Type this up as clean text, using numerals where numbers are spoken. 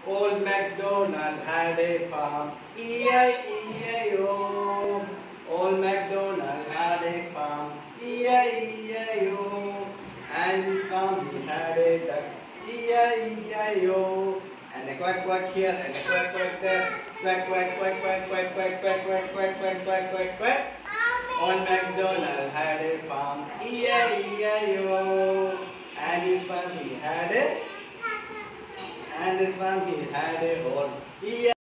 Old MacDonald had a farm, E-I-E-I-O. Old MacDonald had a farm, E-I-E-I-O. And his farm he had a duck, E-I-E-I-O. And a quack quack here and a quack quack there. Quack quack quack quack quack quack quack quack quack quack quack quack quack. Old MacDonald had a farm, E-I-E-I-O. And his farm he had a horse.